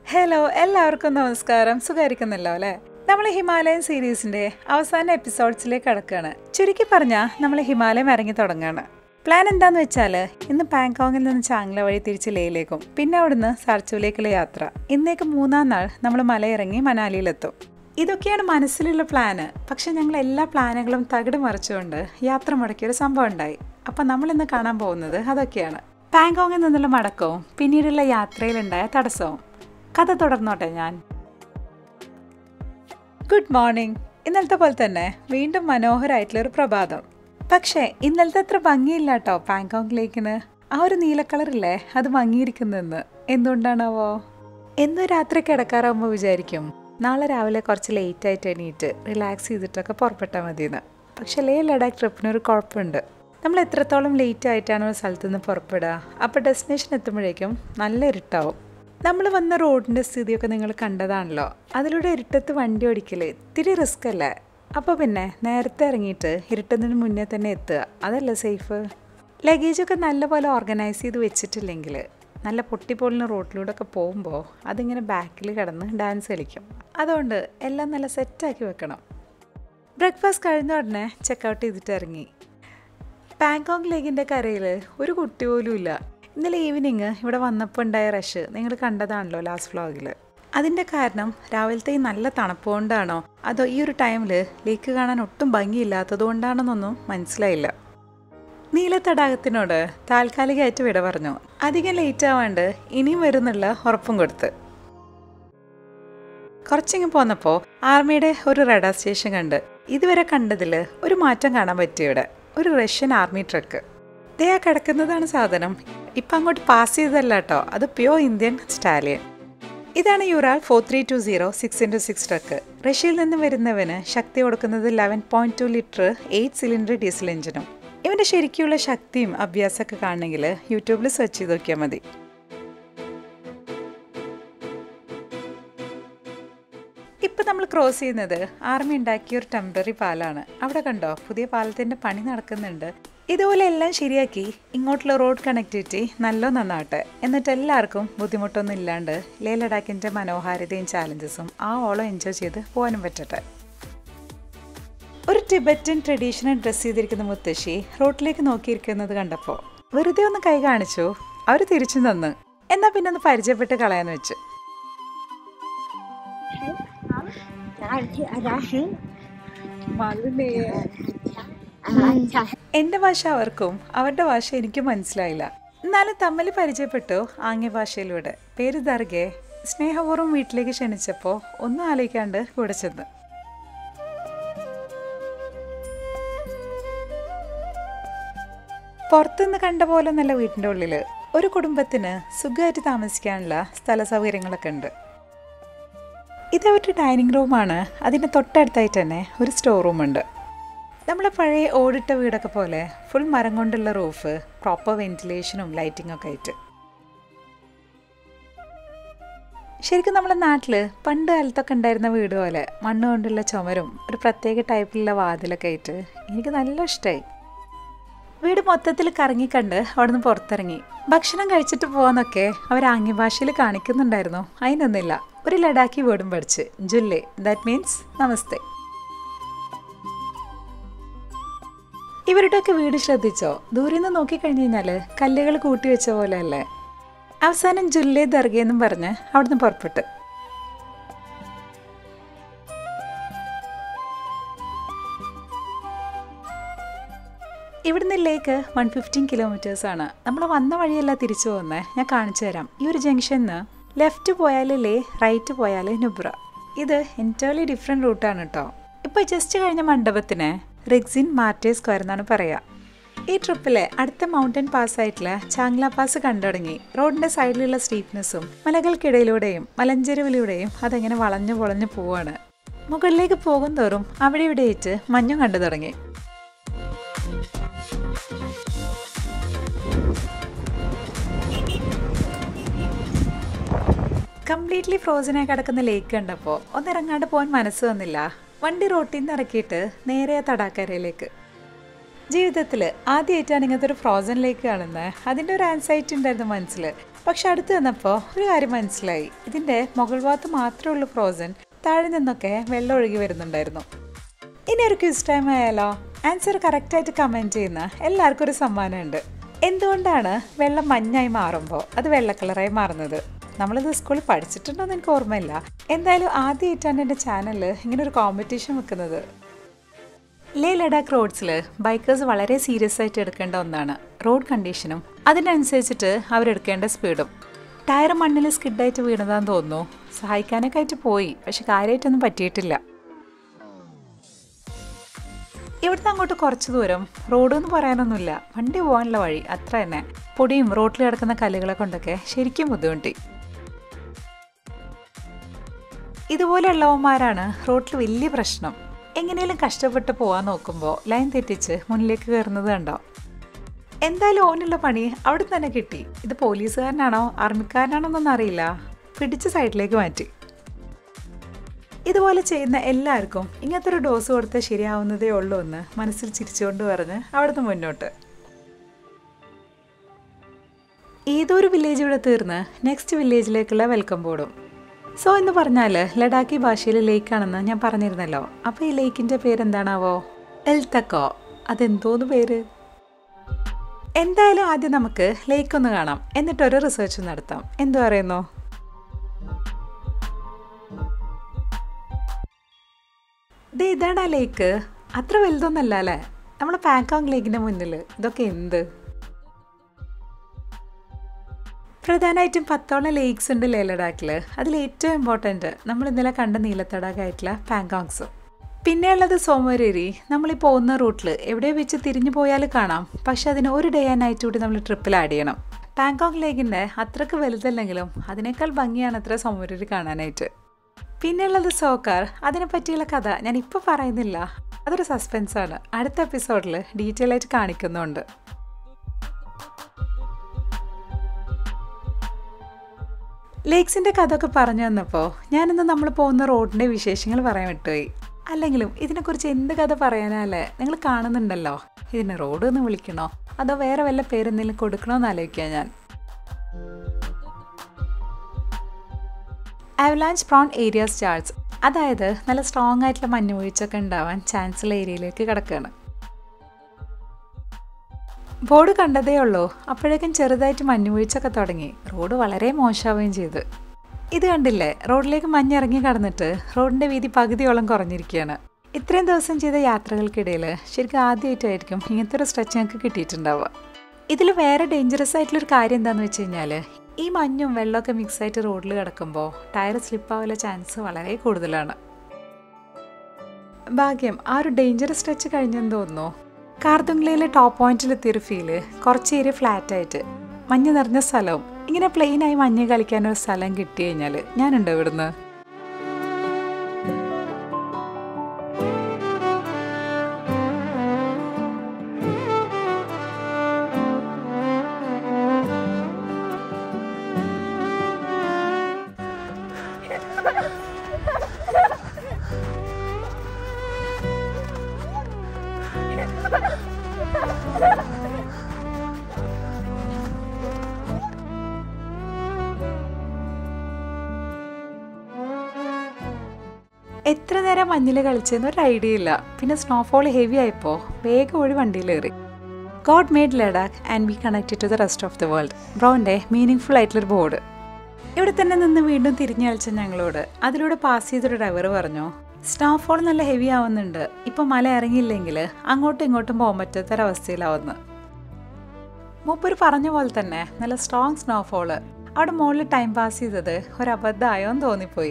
Hello എല്ലാവർക്കും നമസ്കാരം. സുഖായിരിക്കുന്നല്ലോ അല്ലേ? നമ്മൾ ഹിമാലയൻ സീരീസിന്റെ അവസാന എപ്പിസോഡ്സിലേക്ക് കടക്കുകയാണ്. ചുരുക്കി പറഞ്ഞാൽ നമ്മൾ ഹിമാലയം ഇറങ്ങി തുടങ്ങുകയാണ്. പ്ലാൻ എന്താന്ന് വെച്ചാൽ ഇന്ന് പാങ്കോങ്ങിൽ നിന്ന് ചാങ്ല വഴി തിരിച്ച് ലേയിലേക്കും പിന്നെ അവിടുന്ന് സർച്ചുവിലേക്കുള്ള യാത്ര. ഇന്നേക്ക് 3-ാം നാൾ നമ്മൾ മലയിറങ്ങി മനാലിയിലെത്തും. ഇതൊക്കെയാണ് മനസ്സിലുള്ള പ്ലാന്. പക്ഷെ ഞങ്ങൾ എല്ലാ പ്ലാനുകളും തകിട് മറിച്ചുകൊണ്ട് യാത്ര മുടക്കിയൊരു സംഭവം ഉണ്ടായി. അപ്പം നമ്മളിന്ന് കാണാൻ പോകുന്നത് അതൊക്കെയാണ്. പാങ്കോങ്ങിൽ നിന്നുള്ള മടക്കവും പിന്നീടുള്ള യാത്രയിലുണ്ടായ തടസ്സവും. കഥ തുടർന്നോട്ടെ ഞാൻ. Good morning. ഇന്നലത്തെ പോലെ തന്നെ വീണ്ടും മനോഹരമായിട്ടുള്ളൊരു പ്രഭാതം. പക്ഷേ ഇന്നലത്തെ അത്ര ഭംഗിയില്ല കേട്ടോ പാങ്കോങ് ലേക്കിന്. ആ ഒരു നീല കളറില്ലേ, അത് ഭംഗിയിരിക്കുന്നെന്ന്. എന്തുകൊണ്ടാണാവോ? എന്നും രാത്രി കിടക്കാറാകുമ്പോൾ വിചാരിക്കും നാളെ രാവിലെ കുറച്ച് ലേറ്റായിട്ട് എണീറ്റ് റിലാക്സ് ചെയ്തിട്ടൊക്കെ പുറപ്പെട്ടാൽ മതിയെന്ന്. പക്ഷേ ലേ ലഡാക്ക് ട്രിപ്പിനൊരു കുഴപ്പമുണ്ട്. നമ്മൾ എത്രത്തോളം ലേറ്റ് ആയിട്ടാണ് ഒരു സ്ഥലത്തു നിന്ന് പുറപ്പെടുക, അപ്പോൾ ഡെസ്റ്റിനേഷൻ എത്തുമ്പോഴേക്കും നല്ല ഇരുട്ടാവും. നമ്മൾ വന്ന റോഡിൻ്റെ സ്ഥിതിയൊക്കെ നിങ്ങൾ കണ്ടതാണല്ലോ. അതിലൂടെ ഇരുട്ടത്ത് വണ്ടി ഓടിക്കൽ ഇത്തിരി റിസ്ക് അല്ലേ? അപ്പോൾ പിന്നെ നേരത്തെ ഇറങ്ങിയിട്ട് ഇരുട്ടുന്നതിന് മുന്നേ തന്നെ എത്തുക, അതല്ലേ സേഫ്? ലഗേജൊക്കെ നല്ലപോലെ ഓർഗനൈസ് ചെയ്ത് വെച്ചിട്ടില്ലെങ്കിൽ നല്ല പൊട്ടിപ്പൊളിന് റോഡിലൂടെ ഒക്കെ പോകുമ്പോൾ അതിങ്ങനെ ബാക്കിൽ കിടന്ന് ഡാൻസ് കളിക്കും. അതുകൊണ്ട് എല്ലാം നല്ല സെറ്റാക്കി വെക്കണം. ബ്രേക്ക്ഫാസ്റ്റ് കഴിഞ്ഞ ഉടനെ ചെക്കൗട്ട് ചെയ്തിട്ട് ഇറങ്ങി. പാങ്കോങ് ലേക്കിൻ്റെ കരയിൽ ഒരു കുട്ടി പോലും ഇല്ല. ഇന്നലെ ഈവനിങ് ഇവിടെ വന്നപ്പോൾ ഉണ്ടായ റഷ് നിങ്ങൾ കണ്ടതാണല്ലോ ലാസ്റ്റ് വ്ളോഗിൽ. അതിൻ്റെ കാരണം രാവിലത്തെ ഈ നല്ല തണുപ്പ് കൊണ്ടാണോ അതോ ഈ ഒരു ടൈമിൽ ലേക്ക് കാണാൻ ഒട്ടും ഭംഗിയില്ലാത്തത് കൊണ്ടാണെന്നൊന്നും മനസ്സിലായില്ല. നീലത്തടാകത്തിനോട് താൽക്കാലികമായിട്ട് വിട പറഞ്ഞു. അധികം ലേറ്റ് ആവാണ്ട് ഇനിയും വരുന്നുള്ള ഉറപ്പും കൊടുത്ത്. കുറച്ചിങ്ങ് പോന്നപ്പോൾ ആർമിയുടെ ഒരു റഡാർ സ്റ്റേഷൻ കണ്ട്. ഇതുവരെ കണ്ടതിൽ ഒരു മാറ്റം കാണാൻ പറ്റിയ ഒരു റഷ്യൻ ആർമി ട്രക്ക്. ദേ ആ കിടക്കുന്നതാണ് സാധനം. ഇപ്പം അങ്ങോട്ട് പാസ് ചെയ്തല്ല കേട്ടോ, അത് പ്യോർ ഇന്ത്യൻ സ്റ്റാലിയൻ. ഇതാണ് യുറാൾ 4320 6x6 ട്രക്ക്. റഷ്യയിൽ നിന്ന് വരുന്നവന് ശക്തി കൊടുക്കുന്നത് 11.2 ലിറ്റർ 8 സിലിണ്ടർ ഡീസൽ എഞ്ചിനും. ഇവൻ്റെ ശരിക്കുള്ള ശക്തിയും അഭ്യാസമൊക്കെ കാണണമെങ്കിൽ യൂട്യൂബിൽ സെർച്ച് ചെയ്ത് നോക്കിയാൽ മതി. ഇപ്പം നമ്മൾ ക്രോസ് ചെയ്യുന്നത് ആർമി ഉണ്ടാക്കിയ ഒരു ടെമ്പററി പാലാണ്. അവിടെ കണ്ടോ, പുതിയ പാലത്തിൻ്റെ പണി നടക്കുന്നുണ്ട്. ഇതുപോലെ എല്ലാം ശരിയാക്കി ഇങ്ങോട്ടുള്ള റോഡ് കണക്ടിവിറ്റി നന്നാവട്ടെ. എന്നിട്ട് എല്ലാവർക്കും ബുദ്ധിമുട്ടൊന്നും ഇല്ലാണ്ട് ലേ ലഡാക്കിൻ്റെ മനോഹാരിതയും ചാലഞ്ചസും ആ ഓളം എൻജോയ് ചെയ്ത് പോകാനും പറ്റട്ടെ. ഒരു ടിബറ്റൻ ട്രഡീഷണൽ ഡ്രസ്സ് ചെയ്തിരിക്കുന്ന മുത്തശ്ശി റോഡിലേക്ക് നോക്കിയിരിക്കുന്നത് കണ്ടപ്പോൾ വെറുതെ ഒന്ന് കൈ കാണിച്ചു. അവർ തിരിച്ചു തന്നു. എന്നാൽ പിന്നെ ഒന്ന് പരിചയപ്പെട്ട് കളയാന്ന് വെച്ചു. എൻ്റെ ഭാഷ അവർക്കും അവരുടെ ഭാഷ എനിക്കും മനസ്സിലായില്ല. എന്നാലും തമ്മിൽ പരിചയപ്പെട്ടു ആംഗ്യ ഭാഷയിലൂടെ. പേര് ദർഗെ. സ്നേഹപൂർവ്വം വീട്ടിലേക്ക് ക്ഷണിച്ചപ്പോൾ ഒന്നും ആലോചിക്കാണ്ട് കൂടെ ചെന്ന്. പുറത്തുനിന്ന് കണ്ട പോലെ നല്ല വീട്ടിൻ്റെ ഉള്ളിൽ ഒരു കുടുംബത്തിന് സുഖമായിട്ട് താമസിക്കാനുള്ള സ്ഥല സൗകര്യങ്ങളൊക്കെ ഉണ്ട്. ഇതവരുടെ ഡൈനിങ് റൂമാണ്. അതിൻ്റെ തൊട്ടടുത്തായിട്ട് തന്നെ ഒരു സ്റ്റോർ റൂമുണ്ട്. നമ്മളെ പഴയ ഓടിട്ട വീടൊക്കെ പോലെ ഫുൾ മരം കൊണ്ടുള്ള റൂഫ്, പ്രോപ്പർ വെന്റിലേഷനും ലൈറ്റിങ്ങും ഒക്കെ ആയിട്ട്. ശരിക്കും നമ്മുടെ നാട്ടിൽ പണ്ട് കാലത്തൊക്കെ ഉണ്ടായിരുന്ന വീട് പോലെ മണ്ണ് കൊണ്ടുള്ള ചുമരും ഒരു പ്രത്യേക ടൈപ്പിലുള്ള വാതിലൊക്കെ ആയിട്ട് എനിക്ക് നല്ല ഇഷ്ടമായി. വീട് മൊത്തത്തിൽ കറങ്ങിക്കണ്ട് അവിടെ നിന്ന് പുറത്തിറങ്ങി. ഭക്ഷണം കഴിച്ചിട്ട് പോകാന്നൊക്കെ അവർ ആംഗ്യഭാഷയിൽ കാണിക്കുന്നുണ്ടായിരുന്നു. അതിനൊന്നുമില്ല, ഒരു ലഡാക്കി വേർഡും പഠിച്ച്. Julley, that means namaste. ഇവരുടെയൊക്കെ വീട് ശ്രദ്ധിച്ചോ? ദൂരെ നിന്ന് നോക്കിക്കഴിഞ്ഞ് കഴിഞ്ഞാൽ കല്ലുകൾ കൂട്ടി വെച്ച പോലെ അല്ലേ? അവസാനം ജുല്ലേ ദർഗയെന്നും പറഞ്ഞ് അവിടുന്ന് പുറപ്പെട്ടു. ഇവിടുന്ന് ലേക്ക് 115 കിലോമീറ്റേഴ്സ് ആണ്. നമ്മൾ വന്ന വഴിയല്ല തിരിച്ചു പോകുന്നത്. ഞാൻ കാണിച്ചു തരാം. ഈ ഒരു ജംഗ്ഷനിൽ ലെഫ്റ്റ് പോയാൽ ലേ, റൈറ്റ് പോയാൽ നുബ്ര. ഇത് എൻറ്റയർലി ഡിഫറെൻറ്റ് റൂട്ടാണ് കേട്ടോ. ഇപ്പോൾ ജസ്റ്റ് കഴിഞ്ഞ മണ്ഡപത്തിന് റിഗ്സിൻ മാർട്ടേ സ്ക്വയർ എന്നാണ് പറയുക. ഈ ട്രിപ്പിലെ അടുത്ത മൗണ്ടൻ പാസ് ആയിട്ടുള്ള ചാങ്ല പാസ് കണ്ടു തുടങ്ങി. റോഡിൻ്റെ സൈഡിലുള്ള സ്റ്റീപ്നെസ്സും മലകൾക്കിടയിലൂടെയും മലഞ്ചെരുവിലൂടെയും അതെങ്ങനെ വളഞ്ഞു പൊളഞ്ഞു പോവാണ്. മുകളിലേക്ക് പോകും തോറും അവിടെ ഇവിടെയായിട്ട് മഞ്ഞും കണ്ടു തുടങ്ങി. കംപ്ലീറ്റ്ലി ഫ്രോസനായി കിടക്കുന്ന ലേക്ക് കണ്ടപ്പോൾ ഒന്നിറങ്ങാണ്ട് പോകാൻ മനസ്സ് വന്നില്ല. വണ്ടി റോട്ടിൽ നിന്ന് ഇറക്കിയിട്ട് നേരെ തടാക്കരയിലേക്ക്. ജീവിതത്തിൽ ആദ്യമായിട്ടാണ് ഇങ്ങനത്തെ ഒരു ഫ്രോസൺ ലേക്ക് കാണുന്നത്. അതിൻ്റെ ഒരു ആൻസൈറ്റി ഉണ്ടായിരുന്നു മനസ്സിൽ. പക്ഷെ അടുത്ത് വന്നപ്പോൾ ഒരു കാര്യം മനസ്സിലായി. ഇതിൻ്റെ മുകൾ ഭാഗത്ത് മാത്രമേ ഉള്ളൂ ഫ്രോസൺ, താഴെ നിന്നൊക്കെ വെള്ളം ഒഴുകി വരുന്നുണ്ടായിരുന്നു. ഇനി ഒരു ക്വിസ് ടൈം ആയാലോ? ആൻസർ കറക്റ്റായിട്ട് കമൻറ്റ് ചെയ്യുന്ന എല്ലാവർക്കും ഒരു സമ്മാനമുണ്ട്. എന്തുകൊണ്ടാണ് വെള്ളം മഞ്ഞായി മാറുമ്പോൾ അത് വെള്ള കളറായി മാറുന്നത്? നമ്മളിത് സ്കൂളിൽ പഠിച്ചിട്ടുണ്ടോയെന്ന് എനിക്ക് ഓർമ്മയില്ല. എന്തായാലും ആദ്യമായിട്ടാണ് എൻ്റെ ചാനലിൽ ഇങ്ങനെ ഒരു കോമ്പറ്റീഷൻ വെക്കുന്നത്. ലേ ലഡാക്ക് റോഡ്സിൽ ബൈക്കേഴ്സ് വളരെ സീരിയസ് ആയിട്ട് എടുക്കേണ്ട ഒന്നാണ് റോഡ് കണ്ടീഷനും അതിനനുസരിച്ചിട്ട് അവരെടുക്കേണ്ട സ്പീഡും. ടയർ മണ്ണിൽ സ്കിഡായിട്ട് വീണതാന്ന് തോന്നുന്നു. സഹായിക്കാനൊക്കെ ആയിട്ട് പോയി, പക്ഷെ കാര്യമായിട്ടൊന്നും പറ്റിയിട്ടില്ല. ഇവിടുന്ന് അങ്ങോട്ട് കുറച്ച് ദൂരം റോഡെന്ന് പറയാനൊന്നുമില്ല, വണ്ടി പോകാനുള്ള വഴി അത്ര തന്നെ. പൊടിയും റോഡിൽ കിടക്കുന്ന കല്ലുകളെ കൊണ്ടൊക്കെ ശരിക്കും ബുദ്ധിമുട്ടി. ഇതുപോലെയുള്ളവന്മാരാണ് റോഡിൽ വലിയ പ്രശ്നം. എങ്ങനെയും കഷ്ടപ്പെട്ട് പോകാൻ നോക്കുമ്പോൾ ലൈൻ തെറ്റിച്ച് മുന്നിലേക്ക് കയറുന്നത് കണ്ടോ? എന്തായാലും ഓനുള്ള പണി അവിടെ തന്നെ കിട്ടി. ഇത് പോലീസുകാരനാണോ ആർമിക്കാരനാണോ എന്നൊന്നും അറിയില്ല. പിടിച്ച് സൈഡിലേക്ക് മാറ്റി. ഇതുപോലെ ചെയ്യുന്ന എല്ലാവർക്കും ഇങ്ങനത്തെ ഒരു ഡോസ് കൊടുത്താൽ ശരിയാവുന്നതേ ഉള്ളൂ എന്ന് മനസ്സിൽ ചിരിച്ചുകൊണ്ട് പറഞ്ഞ് അവിടുന്ന് മുന്നോട്ട്. ഏതൊരു വില്ലേജ് ഇവിടെ തീർന്ന് നെക്സ്റ്റ് വില്ലേജിലേക്കുള്ള വെൽക്കം ബോർഡും. സോ എന്ന് പറഞ്ഞാൽ ലഡാക്കി ഭാഷയിൽ ലേക്കാണെന്ന് ഞാൻ പറഞ്ഞിരുന്നല്ലോ. അപ്പോൾ ഈ ലേക്കിൻ്റെ പേരെന്താണാവോ? എൽത്തക്കോ. അതെന്തോന്ന് പേര്? എന്തായാലും ആദ്യം നമുക്ക് ലേക്ക് ഒന്ന് കാണാം, എന്നിട്ടൊരു റിസർച്ച് നടത്താം. എന്തു പറയുന്നു? ഇതാണ് ആ ലേക്ക്. അത്ര വലുതൊന്നല്ല അല്ലേ? നമ്മൾ പാങ്കോങ് ലേക്കിൻ്റെ മുന്നിൽ ഇതൊക്കെ എന്ത്? പ്രധാനമായിട്ടും 10ഓളം ലേക്സ് ഉണ്ട് ലേ ലഡാക്കിൽ. അതിൽ ഏറ്റവും ഇമ്പോർട്ടൻറ്റ് നമ്മൾ ഇന്നലെ കണ്ട നീലത്തടാകമായിട്ടുള്ള പാങ്കോങ്സ്. പിന്നെയുള്ളത് സോമരേരി. നമ്മൾ ഈ പോകുന്ന റൂട്ടിൽ എവിടെ വെച്ച് തിരിഞ്ഞു പോയാൽ കാണാം, പക്ഷെ അതിന് ഒരു ഡേ ആൻഡ് നൈറ്റ് കൂടി നമ്മൾ ട്രിപ്പിൽ ആഡ് ചെയ്യണം. പാങ്കോങ് ലേക്കിൻ്റെ അത്രക്ക് വലുതല്ലെങ്കിലും അതിനേക്കാൾ ഭംഗിയാണ് അത്ര സോമരേരി കാണാനായിട്ട്. പിന്നെയുള്ളത് സോക്കാർ. അതിനെ പറ്റിയുള്ള കഥ ഞാൻ ഇപ്പോൾ പറയുന്നില്ല, അതൊരു സസ്പെൻസാണ്. അടുത്ത എപ്പിസോഡിൽ ഡീറ്റെയിൽ ആയിട്ട് കാണിക്കുന്നുണ്ട്. ലേക്സിൻ്റെ കഥയൊക്കെ പറഞ്ഞു തന്നപ്പോൾ ഞാനിന്ന് നമ്മൾ പോകുന്ന റോഡിൻ്റെ വിശേഷങ്ങൾ പറയാൻ വിട്ടുപോയി. അല്ലെങ്കിലും ഇതിനെക്കുറിച്ച് എന്ത് കഥ പറയാനല്ലേ? നിങ്ങൾ കാണുന്നുണ്ടല്ലോ. ഇതിനെ റോഡ് എന്ന് വിളിക്കണോ അതോ വേറെ വല്ല പേരെന്തെങ്കിലും കൊടുക്കണോ എന്ന് ആലോചിക്കാം ഞാൻ. അവലാഞ്ച് പ്രോൺ ഏരിയാസ് ചാർട്സ്, അതായത് നല്ല സ്ട്രോങ് ആയിട്ടുള്ള മഞ്ഞുവീഴ്ചയൊക്കെ ഉണ്ടാവാൻ ചാൻസുള്ള ഏരിയയിലേക്ക് കിടക്കുകയാണ്. ബോർഡ് കണ്ടതേ ഉള്ളൂ, അപ്പോഴേക്കും ചെറുതായിട്ട് മഞ്ഞുവീഴ്ചയൊക്കെ തുടങ്ങി. റോഡ് വളരെ മോശമാവുകയും ചെയ്തു. ഇത് കണ്ടില്ലേ? റോഡിലേക്ക് മഞ്ഞിറങ്ങി കടന്നിട്ട് റോഡിൻ്റെ വീതി പകുതിയോളം കുറഞ്ഞിരിക്കുകയാണ്. ഇത്രയും ദിവസം ചെയ്ത യാത്രകൾക്കിടയിൽ ശരിക്കും ആദ്യമായിട്ടായിരിക്കും ഇങ്ങനത്തെ ഒരു സ്ട്രെച്ച് ഞങ്ങൾക്ക് കിട്ടിയിട്ടുണ്ടാവുക. ഇതിൽ വേറെ ഡേഞ്ചറസ് ആയിട്ടുള്ളൊരു കാര്യം എന്താണെന്ന് വെച്ച് കഴിഞ്ഞാൽ ഈ മഞ്ഞും വെള്ളമൊക്കെ മിക്സായിട്ട് റോഡിൽ കിടക്കുമ്പോൾ ടയർ സ്ലിപ്പാവാനുള്ള ചാൻസ് വളരെ കൂടുതലാണ്. ഭാഗ്യം ആ ഒരു ഡേഞ്ചറസ് സ്ട്രെച്ച് കഴിഞ്ഞെന്ന് തോന്നുന്നു. കാർദുംഗ്ലയിലെ ടോപ്പ് പോയിന്റിലെത്തിയൊരു ഫീല്. കുറച്ച് ഏരിയ ഫ്ലാറ്റായിട്ട് മഞ്ഞ് നിറഞ്ഞ സ്ഥലവും ഇങ്ങനെ പ്ലെയിനായി മഞ്ഞ് കളിക്കാനൊരു സ്ഥലം കിട്ടി കഴിഞ്ഞാൽ ഞാനുണ്ടോ ഇവിടുന്ന്? എത്ര നേരം മഞ്ഞിൽ കളിച്ചെന്ന് ഒരു ഐഡിയ ഇല്ല. പിന്നെ സ്നോഫോൾ ഹെവി ആയപ്പോൾ വേഗം ഒരു വണ്ടിയിലേറി. God made Ladakh and be connected to the rest of the world. ബ്രോൻ്റെ മീനിങ് ഫുൾ ആയിട്ടുള്ളൊരു ബോർഡ്. ഇവിടെ തന്നെ നിന്ന് വീണ്ടും തിരിഞ്ഞു കളിച്ച ഞങ്ങളോട് അതിലൂടെ പാസ് ചെയ്തൊരു ഡ്രൈവർ പറഞ്ഞു, സ്നോഫോൾ നല്ല ഹെവി ആവുന്നുണ്ട്, ഇപ്പം മല ഇറങ്ങിയില്ലെങ്കിൽ അങ്ങോട്ടും ഇങ്ങോട്ടും പോകാൻ പറ്റാത്തൊരവസ്ഥയിലാവുന്നു. മൂപ്പര് പറഞ്ഞ പോലെ തന്നെ നല്ല സ്ട്രോങ് സ്നോഫോള്. അവിടെ മുകളിൽ ടൈം പാസ് ചെയ്തത് ഒരബദ്ധമായോ എന്ന് തോന്നിപ്പോയി.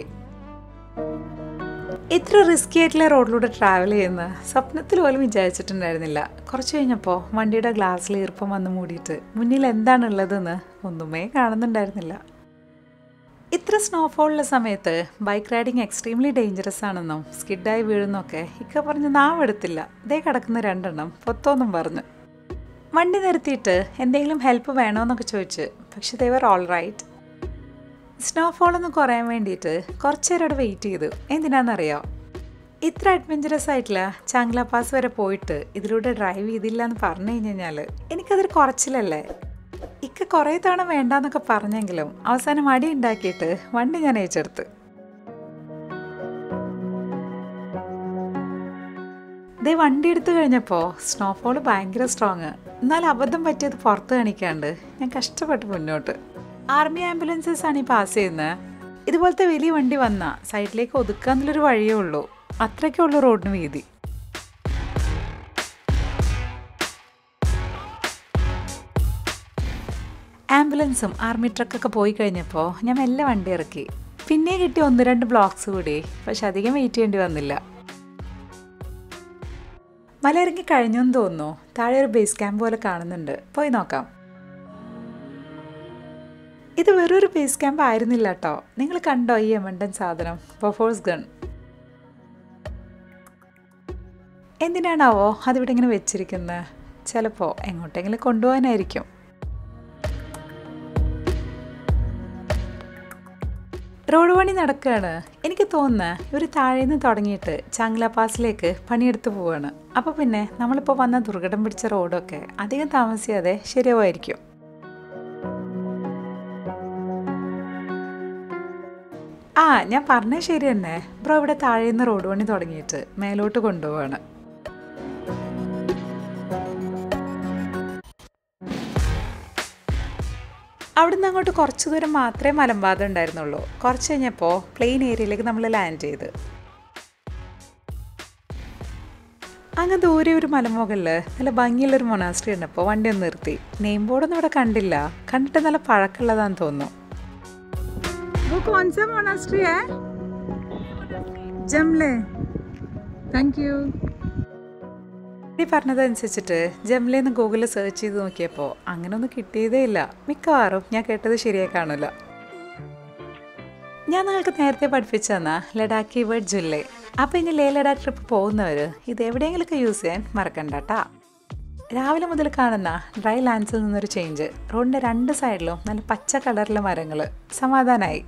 ഇത്ര റിസ്കി ആയിട്ടുള്ള റോഡിലൂടെ ട്രാവൽ ചെയ്യുന്ന സ്വപ്നത്തിൽ പോലും വിചാരിച്ചിട്ടുണ്ടായിരുന്നില്ല. കുറച്ച് കഴിഞ്ഞപ്പോൾ വണ്ടിയുടെ ഗ്ലാസ്സിൽ ഈർപ്പം വന്ന് മൂടിയിട്ട് മുന്നിൽ എന്താണുള്ളതെന്ന് ഒന്നുമേ കാണുന്നുണ്ടായിരുന്നില്ല. ഇത്ര സ്നോഫോളുള്ള സമയത്ത് ബൈക്ക് റൈഡിങ് എക്സ്ട്രീംലി ഡേഞ്ചറസ് ആണെന്നും സ്കിഡായി വീഴുന്നൊക്കെ ഇക്ക പറഞ്ഞ് നാവെടുത്തില്ല. ഇതേ കിടക്കുന്ന 2 എണ്ണം പൊത്തോന്നും പറഞ്ഞു. വണ്ടി നിർത്തിയിട്ട് എന്തെങ്കിലും ഹെൽപ്പ് വേണമെന്നൊക്കെ ചോദിച്ച്, പക്ഷെ they were all right. സ്നോഫോളൊന്ന് കുറയാൻ വേണ്ടിയിട്ട് കുറച്ച് നേരം അവിടെ വെയിറ്റ് ചെയ്തു. എന്തിനാണെന്നറിയോ? ഇത്ര അഡ്വഞ്ചറസ് ആയിട്ടുള്ള ചാങ്ല പാസ് വരെ പോയിട്ട് ഇതിലൂടെ ഡ്രൈവ് ചെയ്തില്ല എന്ന് പറഞ്ഞു കഴിഞ്ഞാൽ എനിക്കതൊരു കുറച്ചിലല്ലേ. ഇക്ക കുറേ തവണ വേണ്ടാന്നൊക്കെ പറഞ്ഞെങ്കിലും അവസാനം മടി ഉണ്ടാക്കിയിട്ട് വണ്ടി ഞാൻ അയച്ചെടുത്ത്. ഇതേ വണ്ടി എടുത്തു കഴിഞ്ഞപ്പോൾ സ്നോഫോൾ ഭയങ്കര സ്ട്രോങ്. എന്നാൽ അബദ്ധം പറ്റിയത് പുറത്ത് കാണിക്കാണ്ട് ഞാൻ കഷ്ടപ്പെട്ട് മുന്നോട്ട്. ആർമി ആംബുലൻസസ് ആണ് ഈ പാസ് ചെയ്യുന്നത്. ഇതുപോലത്തെ വലിയ വണ്ടി വന്നാൽ സൈഡിലേക്ക് ഒതുക്കാന്നുള്ളൊരു വഴിയേ ഉള്ളൂ. അത്രയ്ക്കേ ഉള്ളൂ റോഡിന് വീതി. ആംബുലൻസും ആർമി ട്രക്കൊക്കെ പോയി കഴിഞ്ഞപ്പോൾ ഞാൻ മെല്ലെ വണ്ടി ഇറക്കി. പിന്നെ കിട്ടി 1-2 ബ്ലോക്സ് കൂടി. പക്ഷെ അധികം വെയിറ്റ് ചെയ്യേണ്ടി വന്നില്ല. മല ഇറങ്ങി കഴിഞ്ഞു എന്ന് തോന്നുന്നു. താഴെ ഒരു ബേസ് ക്യാമ്പ് പോലെ കാണുന്നുണ്ട്. പോയി നോക്കാം. ഇത് വെറൊരു ബേസ് ക്യാമ്പ് ആയിരുന്നില്ല കേട്ടോ. നിങ്ങൾ കണ്ടോ ഈ എമണ്ടൻ സാധനം? Bofors gun. എന്തിനാണാവോ അതിവിടെ ഇങ്ങനെ വെച്ചിരിക്കുന്നത്? ചിലപ്പോൾ എങ്ങോട്ടെങ്കിലും കൊണ്ടുപോകാനായിരിക്കും. റോഡ് പണി നടക്കുകയാണ്. എനിക്ക് തോന്നുന്നത് ഇവർ താഴേന്ന് തുടങ്ങിയിട്ട് ചാങ്ല പാസിലേക്ക് പണിയെടുത്ത് പോവാണ്. അപ്പോൾ പിന്നെ നമ്മളിപ്പോൾ വന്ന ദുർഘടം പിടിച്ച റോഡൊക്കെ അധികം താമസിയാതെ ശരിയാവുമായിരിക്കും. ഞാൻ പറഞ്ഞത് ശരി തന്നെ. ബ്രോ ഇവിടെ താഴേന്ന് റോഡ് പണി തുടങ്ങിയിട്ട് മേലോട്ട് കൊണ്ടുപോവാണ്. അവിടുന്ന് അങ്ങോട്ട് കുറച്ച് ദൂരം മാത്രമേ മലമ്പാത ഉണ്ടായിരുന്നുള്ളൂ. കുറച്ച് കഴിഞ്ഞപ്പോൾ പ്ലെയിൻ ഏരിയയിലേക്ക് നമ്മൾ ലാൻഡ് ചെയ്ത്. അങ്ങ് ദൂരെ ഒരു മലമുകളിൽ നല്ല ഭംഗിയുള്ളൊരു മൊനാസ്ട്രി ഉണ്ടപ്പോൾ വണ്ടി ഒന്ന് നിർത്തി. നെയിം ബോർഡൊന്നും ഇവിടെ കണ്ടില്ല. കണ്ടിട്ട് നല്ല പഴക്കമുള്ളതാന്ന് തോന്നുന്നു. പറഞ്ഞതനുസരിച്ചിട്ട് ജംലേന്ന് ഗൂഗിളിൽ സെർച്ച് ചെയ്ത് നോക്കിയപ്പോൾ അങ്ങനെ ഒന്നും കിട്ടിയതേ ഇല്ല. മിക്കവാറും ഞാൻ കേട്ടത് ശരിയായി കാണില്ല. ഞാൻ നിങ്ങൾക്ക് നേരത്തെ പഠിപ്പിച്ചു തന്ന ലഡാക്കി വേർഡ് ജുല്ലേ. അപ്പോൾ ഇനി ലേ ലഡാക്ക് ട്രിപ്പ് പോകുന്നവർ ഇത് എവിടെയെങ്കിലുമൊക്കെ യൂസ് ചെയ്യാൻ മറക്കണ്ടാട്ടാ. രാവിലെ മുതൽ കാണുന്ന ഡ്രൈ ലാൻഡ്സിൽ നിന്നൊരു ചേഞ്ച്. റോഡിൻ്റെ 2 സൈഡിലും നല്ല പച്ച കളറിലെ മരങ്ങൾ. സമാധാനമായി.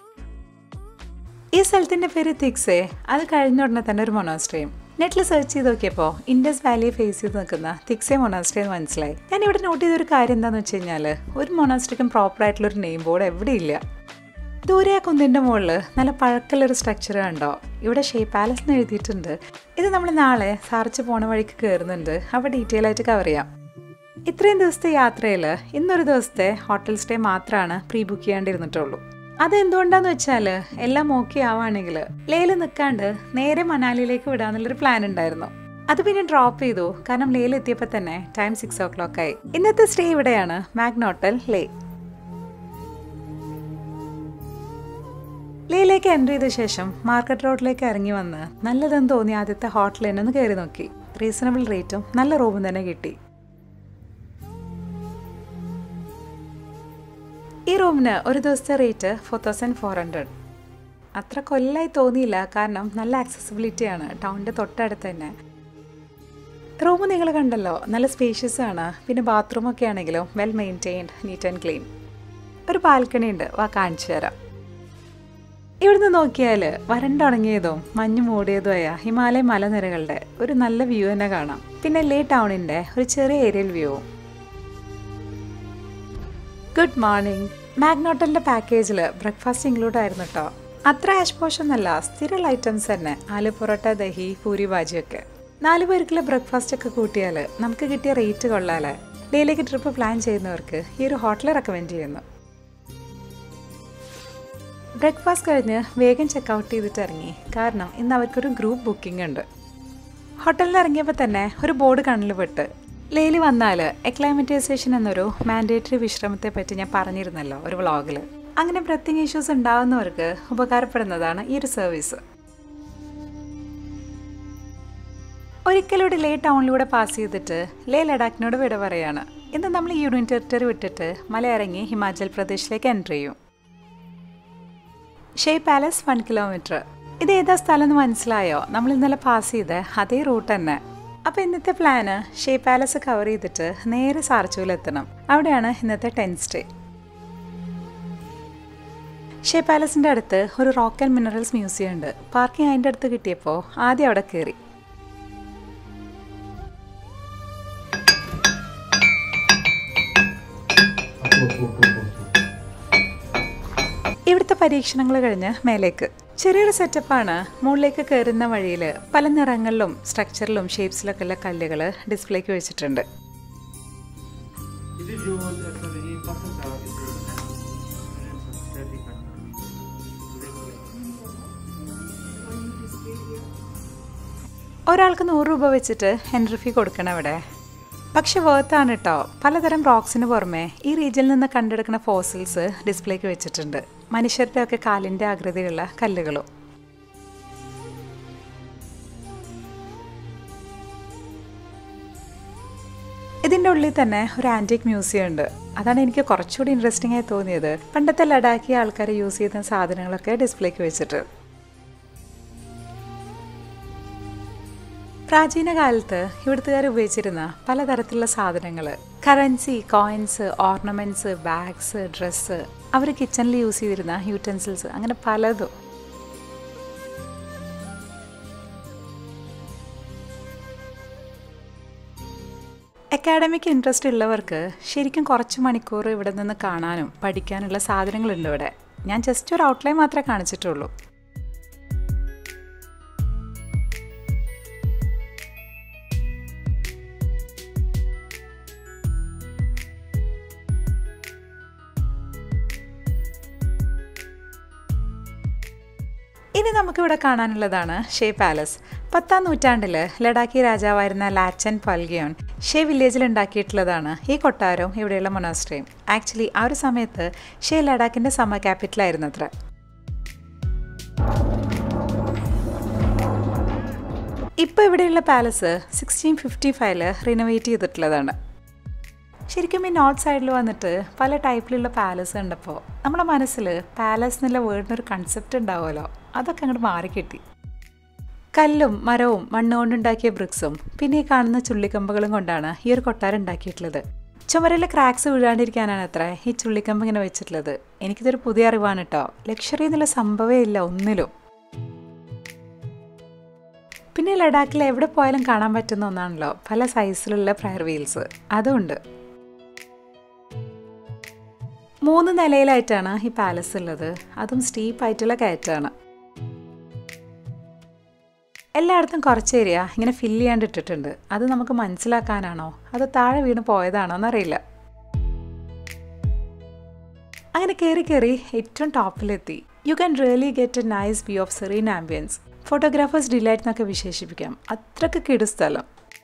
ഈ സ്ഥലത്തിൻ്റെ പേര് തിക്സേ. അത് കഴിഞ്ഞ ഉടനെ തന്നെ ഒരു മൊനാസ്ട്രിയും. നെറ്റിൽ സെർച്ച് ചെയ്ത് നോക്കിയപ്പോൾ ഇൻഡസ് വാലിയെ ഫേസ് ചെയ്ത് നിൽക്കുന്ന തിക്സേ മൊനാസ്ട്രി എന്ന് മനസ്സിലായി. ഞാൻ ഇവിടെ നോട്ട് ചെയ്തൊരു കാര്യം എന്താണെന്ന് വെച്ച് കഴിഞ്ഞാൽ ഒരു മൊനാസ്ട്രിക്കും പ്രോപ്പറായിട്ടുള്ളൊരു നെയിം ബോർഡ് എവിടെയില്ല. ദൂരെ ആ കുന്നിൻ്റെ മുകളിൽ നല്ല പഴക്കമുള്ളൊരു സ്ട്രക്ചർ കണ്ടോ? ഇവിടെ ഷെയ് പാലസ് എന്ന് എഴുതിയിട്ടുണ്ട്. ഇത് നമ്മൾ നാളെ സാർച്ചു പോണ വഴിക്ക് കയറുന്നുണ്ട്. അപ്പോൾ ഡീറ്റെയിൽ ആയിട്ട് കവർ ചെയ്യാം. ഇത്രയും ദിവസത്തെ യാത്രയിൽ ഇന്നൊരു ദിവസത്തെ ഹോട്ടൽ സ്റ്റേ മാത്രമാണ് പ്രീ ബുക്ക് ചെയ്യാണ്ടിരുന്നിട്ടുള്ളൂ. അതെന്തുകൊണ്ടാന്ന് വെച്ചാൽ എല്ലാം ഓക്കെ ആവുകയാണെങ്കിൽ ലേയിൽ നിൽക്കാണ്ട് നേരെ മനാലിയിലേക്ക് വിടാന്നുള്ളൊരു പ്ലാൻ ഉണ്ടായിരുന്നു. അത് പിന്നെ ഡ്രോപ്പ് ചെയ്തു. കാരണം ലേയിൽ എത്തിയപ്പോൾ തന്നെ ടൈം 6 o'clock ആയി. ഇന്നത്തെ സ്റ്റേ ഇവിടെയാണ്, മാഗ്നോട്ടൽ ലേ. ലേയിലേക്ക് എൻ്റർ ചെയ്ത ശേഷം മാർക്കറ്റ് റോഡിലേക്ക് ഇറങ്ങി വന്ന് നല്ലതെന്ന് തോന്നി ആദ്യത്തെ ഹോട്ടലിൽ ഒന്ന് കയറി നോക്കി. റീസണബിൾ റേറ്റും നല്ല റൂമും തന്നെ കിട്ടി. ഈ റൂമിന് ഒരു ദിവസത്തെ റേറ്റ് 4400. അത്ര കൊല്ലായി തോന്നിയില്ല. കാരണം നല്ല ആക്സസിബിലിറ്റിയാണ്. ടൗണിൻ്റെ തൊട്ടടുത്ത് തന്നെ. റൂം നിങ്ങൾ കണ്ടല്ലോ, നല്ല സ്പേഷ്യസ് ആണ്. പിന്നെ ബാത്റൂമൊക്കെ ആണെങ്കിലും well maintained, neat and clean. ഒരു ബാൽക്കണി ഉണ്ട്, കാണിച്ചു തരാം. ഇവിടുന്ന് നോക്കിയാൽ വരണ്ടുണങ്ങിയതും മഞ്ഞ് മൂടിയതുമായ ഹിമാലയ മലനിരകളുടെ ഒരു നല്ല വ്യൂ തന്നെ കാണാം. പിന്നെ ലേ ടൗണിൻ്റെ ഒരു ചെറിയ ഏരിയൽ വ്യൂവും. Good morning. മാഗ്നോട്ടലിൻ്റെ പാക്കേജിൽ ബ്രേക്ക്ഫാസ്റ്റ് ഇൻക്ലൂഡ് ആയിരുന്നു കേട്ടോ. അത്ര ആഷ് പോഷ് എന്നല്ല, സ്ഥിരം ഐറ്റംസ് തന്നെ. ആലു പൊറോട്ട, ദഹി, പൂരി, ഭാജിയൊക്കെ. 4 പേർക്കുള്ള ബ്രേക്ക്ഫാസ്റ്റ് ഒക്കെ കൂട്ടിയാൽ നമുക്ക് കിട്ടിയ റേറ്റ് കൊള്ളാലേ. ഡേയിലേക്ക് ട്രിപ്പ് പ്ലാൻ ചെയ്യുന്നവർക്ക് ഈ ഒരു ഹോട്ടൽ റെക്കമെൻഡ് ചെയ്യുന്നു. ബ്രേക്ക്ഫാസ്റ്റ് കഴിഞ്ഞ് വേഗം ചെക്കൗട്ട് ചെയ്തിട്ട് ഇറങ്ങി. കാരണം ഇന്ന് അവർക്കൊരു ഗ്രൂപ്പ് ബുക്കിംഗ് ഉണ്ട്. ഹോട്ടലിൽ ഇറങ്ങിയപ്പോൾ തന്നെ ഒരു ബോർഡ് കണ്ണിൽ പെട്ട്. ലേയിൽ വന്നാൽ എക്ലൈമറ്റൈസേഷൻ എന്നൊരു മാൻഡേറ്ററി വിശ്രമത്തെ പറ്റി ഞാൻ പറഞ്ഞിരുന്നല്ലോ ഒരു വ്ളോഗിൽ. അങ്ങനെ ബ്രീത്തിങ് ഇഷ്യൂസ് ഉണ്ടാകുന്നവർക്ക് ഉപകാരപ്പെടുന്നതാണ് ഈ ഒരു സർവീസ്. ഒരിക്കലൂടെ ലേ ടൗണിലൂടെ പാസ് ചെയ്തിട്ട് ലേ ലഡാക്കിനോട് വിട പറയാണ്. ഇന്ന് നമ്മൾ യൂണിയൻ ടെറിട്ടറി വിട്ടിട്ട് മല ഇറങ്ങി ഹിമാചൽ പ്രദേശിലേക്ക് എൻ്റർ ചെയ്യും. Shey palace 1 kilometer. ഇത് ഏതാ സ്ഥലം എന്ന് മനസ്സിലായോ? നമ്മൾ ഇന്നലെ പാസ് ചെയ്ത് അതേ റൂട്ട് തന്നെ. അപ്പോൾ ഇന്നത്തെ പ്ലാന് ഷെയ് പാലസ് കവർ ചെയ്തിട്ട് നേരെ സാർച്ചുവിലെത്തണം. അവിടെയാണ് ഇന്നത്തെ 10th സ്റ്റേ. ഷെയ് പാലസിൻ്റെ അടുത്ത് ഒരു റോക്ക് ആൻഡ് മിനറൽസ് മ്യൂസിയം ഉണ്ട്. പാർക്കിംഗ് അതിൻ്റെ അടുത്ത് കിട്ടിയപ്പോൾ ആദ്യം അവിടെ കയറി. പരീക്ഷണങ്ങൾ കഴിഞ്ഞ് മേലേക്ക്. ചെറിയൊരു സെറ്റപ്പാണ്. മുകളിലേക്ക് കയറുന്ന വഴിയിൽ പല നിറങ്ങളിലും സ്ട്രക്ചറിലും ഷേപ്സിലൊക്കെ ഉള്ള കല്ലുകൾ ഡിസ്പ്ലേക്ക് വെച്ചിട്ടുണ്ട്. ഒരാൾക്ക് 100 രൂപ വെച്ചിട്ട് എൻട്രി ഫീ കൊടുക്കണം ഇവിടെ. പക്ഷെ വേർത്താണ് കേട്ടോ. പലതരം റോക്സിന് പുറമെ ഈ റീജിയനിൽ നിന്ന് കണ്ടെടുക്കുന്ന ഫോസിൽസ് ഡിസ്പ്ലേക്ക് വെച്ചിട്ടുണ്ട്. മനുഷ്യരുടെ ഒക്കെ കാലിൻ്റെ ആകൃതിയുള്ള കല്ലുകളും. ഇതിൻ്റെ ഉള്ളിൽ തന്നെ ഒരു ആൻറ്റിക് മ്യൂസിയം ഉണ്ട്. അതാണ് എനിക്ക് കുറച്ചുകൂടി ഇൻട്രസ്റ്റിംഗ് ആയി തോന്നിയത്. പണ്ടത്തെ ലഡാക്കി ആൾക്കാർ യൂസ് ചെയ്ത സാധനങ്ങളൊക്കെ ഡിസ്പ്ലേക്ക് വെച്ചിട്ട്. പ്രാചീന കാലത്ത് ഇവിടുത്തുകാർ ഉപയോഗിച്ചിരുന്ന പലതരത്തിലുള്ള സാധനങ്ങൾ, currency, coins, ornaments, bags, dress, അവർ കിച്ചണിൽ യൂസ് ചെയ്തിരുന്ന യൂറ്റൻസിൽസ്, അങ്ങനെ പലതും. അക്കാഡമിക് ഇൻട്രസ്റ്റ് ഉള്ളവർക്ക് ശരിക്കും കുറച്ച് മണിക്കൂർ ഇവിടെ നിന്ന് കാണാനും പഠിക്കാനുള്ള സാധനങ്ങളുണ്ട് ഇവിടെ. ഞാൻ ജസ്റ്റ് ഒരു ഔട്ട്ലൈൻ മാത്രമേ കാണിച്ചിട്ടുള്ളൂ. ഇനി നമുക്കിവിടെ കാണാനുള്ളതാണ് ഷെയ് പാലസ്. 10ാം നൂറ്റാണ്ടിൽ ലഡാക്കി രാജാവായിരുന്ന ലാച്ചൻ പൽഗിയോൺ ഷെയ് വില്ലേജിൽ ഉണ്ടാക്കിയിട്ടുള്ളതാണ് ഈ കൊട്ടാരവും ഇവിടെയുള്ള മൊനാസ്ട്രിയും. ആക്ച്വലി ആ ഒരു സമയത്ത് ഷെയ് ലഡാക്കിൻ്റെ സമ്മർ ക്യാപിറ്റലായിരുന്നു അത്ര. ഇപ്പോൾ ഇവിടെയുള്ള പാലസ് 1655 റിനോവേറ്റ് ചെയ്തിട്ടുള്ളതാണ്. ശരിക്കും ഈ നോർത്ത് സൈഡിൽ വന്നിട്ട് പല ടൈപ്പിലുള്ള പാലസ് കണ്ടപ്പോൾ നമ്മുടെ മനസ്സിൽ പാലസ് എന്നുള്ള വേർഡിനൊരു കൺസെപ്റ്റ് ഉണ്ടാവുമല്ലോ, അതൊക്കെ അങ്ങോട്ട് മാറിക്കിട്ടി. കല്ലും മരവും മണ്ണുകൊണ്ടുണ്ടാക്കിയ ബ്രിക്സും പിന്നെ ഈ കാണുന്ന ചുള്ളിക്കമ്പുകളും കൊണ്ടാണ് ഈ ഒരു കൊട്ടാരം ഉണ്ടാക്കിയിട്ടുള്ളത്. ചുമരിലെ ക്രാക്സ് വീഴാണ്ടിരിക്കാനാണ് അത്ര ഈ ചുള്ളിക്കമ്പ് ഇങ്ങനെ വെച്ചിട്ടുള്ളത്. എനിക്കിതൊരു പുതിയ അറിവാണ് കേട്ടോ. ലക്ഷറി എന്നുള്ള സംഭവമേ ഇല്ല ഒന്നിലും. പിന്നെ ലഡാക്കിൽ എവിടെ പോയാലും കാണാൻ പറ്റുന്ന ഒന്നാണല്ലോ പല സൈസിലുള്ള പ്രയർ വീൽസ്, അതുകൊണ്ട് 3 നിലയിലായിട്ടാണ് ഈ പാലസ് ഉള്ളത്. അതും സ്റ്റീപ്പായിട്ടുള്ള കയറ്റാണ്. എല്ലായിടത്തും കുറച്ച് ഏരിയ ഇങ്ങനെ ഫില്ല് ചെയ്യാണ്ട് ഇട്ടിട്ടുണ്ട്. അത് നമുക്ക് മനസ്സിലാക്കാനാണോ അത് താഴെ വീണ് പോയതാണോ എന്നറിയില്ല. അങ്ങനെ കയറി കയറി ഏറ്റവും ടോപ്പിലെത്തി. You can really get a nice view of serene ambience. Photographers delight എന്നൊക്കെ വിശേഷിപ്പിക്കാം. അത്രയ്ക്ക് കിടു സ്ഥലം.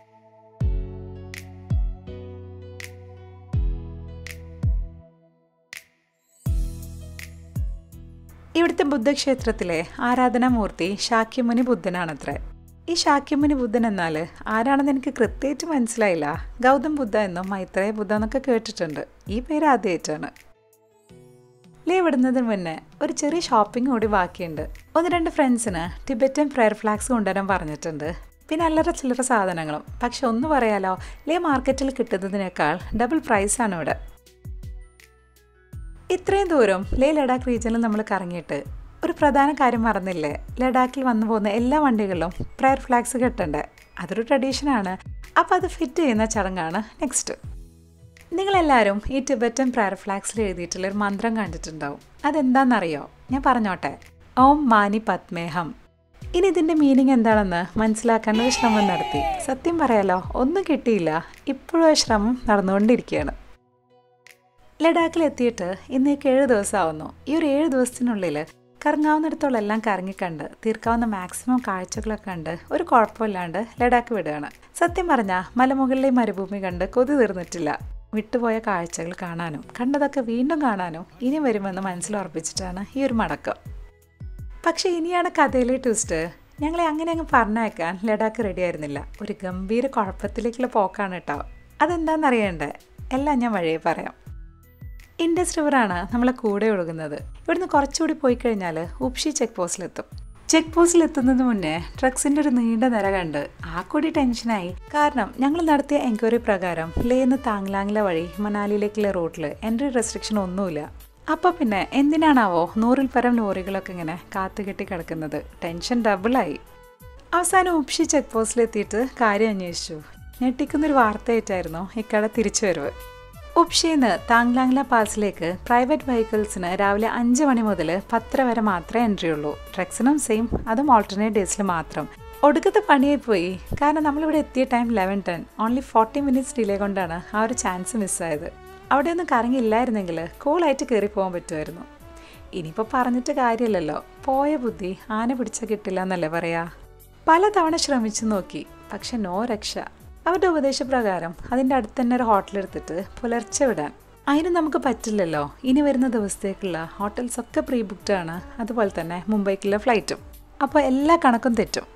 ഇവിടുത്തെ ബുദ്ധക്ഷേത്രത്തിലെ ആരാധനാമൂർത്തി ശാക്യമുനി ബുദ്ധനാണത്രേ. ഈ ശാക്യമുനി ബുദ്ധൻ എന്നാൽ ആരാണെന്ന് എനിക്ക് കൃത്യമായിട്ട് മനസ്സിലായില്ല. ഗൗതം ബുദ്ധ എന്നും മൈത്രേയ ബുദ്ധ എന്നൊക്കെ കേട്ടിട്ടുണ്ട്. ഈ പേര് ആദ്യമായിട്ടാണ്. ലേ വിടുന്നതിന് മുന്നേ ഒരു ചെറിയ ഷോപ്പിംഗ് കൂടി ബാക്കിയുണ്ട്. 1-2 ഫ്രണ്ട്സിന് ടിബറ്റൻ പ്രയർ ഫ്ലാഗ്സ് കൊണ്ടുവരാൻ പറഞ്ഞിട്ടുണ്ട്. പിന്നെ അല്ലറ ചില്ലറ സാധനങ്ങളും. പക്ഷെ ഒന്ന് പറയാലോ, ലേ മാർക്കറ്റിൽ കിട്ടുന്നതിനേക്കാൾ ഡബിൾ പ്രൈസാണ് ഇവിടെ. ഇത്രയും ദൂരം ലേ ലഡാക്ക് റീജിയനിൽ നമ്മൾ കറങ്ങിയിട്ട് ഒരു പ്രധാന കാര്യം മറന്നില്ലേ? ലഡാക്കിൽ വന്നു പോകുന്ന എല്ലാ വണ്ടികളിലും പ്രയർ ഫ്ലാഗ്സ് കെട്ടണ്ടേ. അതൊരു ട്രഡീഷനാണ്. അപ്പോൾ അത് ഫിറ്റ് ചെയ്യുന്ന ചടങ്ങാണ് നെക്സ്റ്റ്. നിങ്ങളെല്ലാവരും ഈ ടിബറ്റൻ പ്രയർ ഫ്ലാഗ്സിൽ എഴുതിയിട്ടുള്ളൊരു മന്ത്രം കണ്ടിട്ടുണ്ടാവും. അതെന്താണെന്നറിയോ? ഞാൻ പറഞ്ഞോട്ടെ. ഓം മാനി പത്മേഹം. ഇനി ഇതിൻ്റെ മീനിങ് എന്താണെന്ന് മനസ്സിലാക്കാനുള്ള ശ്രമം നടത്തി. സത്യം പറയാലോ, ഒന്നും കിട്ടിയില്ല. ഇപ്പോഴും ആ ശ്രമം നടന്നുകൊണ്ടിരിക്കുകയാണ്. ലഡാക്കിൽ എത്തിയിട്ട് ഇന്നേക്ക് 7 ദിവസമാവുന്നു. ഈ ഒരു 7 ദിവസത്തിനുള്ളിൽ കറങ്ങാവുന്നിടത്തോളം എല്ലാം കറങ്ങിക്കണ്ട് തീർക്കാവുന്ന മാക്സിമം കാഴ്ചകളൊക്കെ കണ്ട് ഒരു കുഴപ്പമില്ലാണ്ട് ലഡാക്ക് വിടുകയാണ്. സത്യം പറഞ്ഞാൽ മലമുകളിലെ മരുഭൂമി കണ്ട് കൊതി തീർന്നിട്ടില്ല. വിട്ടുപോയ കാഴ്ചകൾ കാണാനും കണ്ടതൊക്കെ വീണ്ടും കാണാനും ഇനി വരുമെന്ന് മനസ്സിലുറപ്പിച്ചിട്ടാണ് ഈ ഒരു മടക്കം. പക്ഷേ ഇനിയാണ് കഥയിലെ ട്വിസ്റ്റ്. ഞങ്ങളെ അങ്ങനെ അങ്ങ് പറഞ്ഞയക്കാൻ ലഡാക്ക് റെഡി ആയിരുന്നില്ല. ഒരു ഗംഭീര കുഴപ്പത്തിലേക്കുള്ള പോക്കാണ് കേട്ടോ. അതെന്താണെന്നറിയണ്ടേ? എല്ലാം ഞാൻ വഴിയെ പറയാം. ഇൻഡസ് റിവറാണ് നമ്മളെ കൂടെ ഒഴുകുന്നത്. ഇവിടുന്ന് കുറച്ചുകൂടി പോയി കഴിഞ്ഞാൽ ഉപ്ഷി ചെക്ക് പോസ്റ്റിലെത്തും. ചെക്ക് പോസ്റ്റിലെത്തുന്നതിന് മുന്നേ ട്രക്സിൻ്റെ ഒരു നീണ്ട നിര കണ്ട് ആ കൂടി ടെൻഷനായി. കാരണം ഞങ്ങൾ നടത്തിയ എൻക്വയറി പ്രകാരം ലേന്ന് താങ്ലാങ്ങിലെ വഴി മണാലിയിലേക്കുള്ള റൂട്ടിൽ എൻട്രി റെസ്ട്രിക്ഷൻ ഒന്നുമില്ല. അപ്പോൾ പിന്നെ എന്തിനാണാവോ 100-ൽ പരം ലോറികളൊക്കെ ഇങ്ങനെ കാത്തുകെട്ടി കിടക്കുന്നത്? ടെൻഷൻ ഡബിളായി. അവസാനം ഉപ്ഷി ചെക്ക് പോസ്റ്റിലെത്തിയിട്ട് കാര്യം അന്വേഷിച്ചു. ഞെട്ടിക്കുന്നൊരു വാർത്തയായിട്ടായിരുന്നു ഇക്കടെ തിരിച്ചു വരവ്. ഉപ്ഷയിന്ന് താങ്ലാങ്ല പാസിലേക്ക് പ്രൈവറ്റ് വെഹിക്കിൾസിന് രാവിലെ 5 മണി മുതൽ 10 വരെ മാത്രമേ എൻട്രി ഉള്ളൂ. ട്രക്സിനും സെയിം, അതും ഓൾട്ടർനേറ്റ് ഡേയ്സിൽ മാത്രം. ഒടുക്കത്തെ പണിയായി പോയി. കാരണം നമ്മളിവിടെ എത്തിയ ടൈം 11:10. ഓൺലി 40 മിനിറ്റ്സ് ഡിലേ കൊണ്ടാണ് ആ ഒരു ചാൻസ് മിസ്സായത്. അവിടെ ഒന്നും കറങ്ങിയില്ലായിരുന്നെങ്കിൽ കൂളായിട്ട് കയറി പോകാൻ പറ്റുമായിരുന്നു. ഇനിയിപ്പോൾ പറഞ്ഞിട്ട് കാര്യമില്ലല്ലോ, പോയ ബുദ്ധി ആന പിടിച്ചാൽ കിട്ടില്ല എന്നല്ലേ പറയാ. പലതവണ ശ്രമിച്ചു നോക്കി, പക്ഷെ നോ രക്ഷ. അവരുടെ ഉപദേശപ്രകാരം അതിൻ്റെ അടുത്ത് തന്നെ ഒരു ഹോട്ടലെടുത്തിട്ട് പുലർച്ചെ വിടാൻ. അതിന് നമുക്ക് പറ്റില്ലല്ലോ. ഇനി വരുന്ന ദിവസത്തേക്കുള്ള ഹോട്ടൽസൊക്കെ പ്രീ ബുക്ക്ഡ് ആണ്, അതുപോലെ തന്നെ മുംബൈക്കുള്ള ഫ്ലൈറ്റും. അപ്പോൾ എല്ലാ കണക്കും തെറ്റും.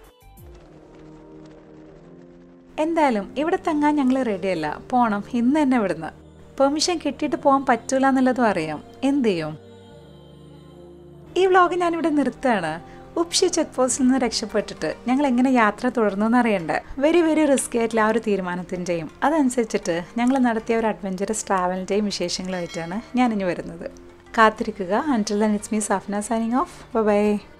എന്തായാലും ഇവിടെ തങ്ങാൻ ഞങ്ങൾ റെഡിയല്ല, പോകണം ഇന്ന് തന്നെ ഇവിടുന്ന്. പെർമിഷൻ കിട്ടിയിട്ട് പോകാൻ പറ്റൂല എന്നുള്ളതും അറിയാം. എന്ത് ചെയ്യും? ഈ വ്ളോഗ് ഞാനിവിടെ നിർത്തുകയാണ്. ഉപ്ഷി ചെക്ക് പോസ്റ്റിൽ നിന്ന് രക്ഷപ്പെട്ടിട്ട് ഞങ്ങൾ എങ്ങനെ യാത്ര തുടർന്നു എന്നറിയണ്ടേ. വെരി റിസ്കി ആയിട്ടുള്ള ആ ഒരു തീരുമാനത്തിൻ്റെയും അതനുസരിച്ചിട്ട് ഞങ്ങൾ നടത്തിയ ഒരു അഡ്വഞ്ചറസ് ട്രാവലിൻ്റെയും വിശേഷങ്ങളുമായിട്ടാണ് ഞാനിനി വരുന്നത്. കാത്തിരിക്കുക. Until then, it's me, Safnas, signing off. Bye-bye.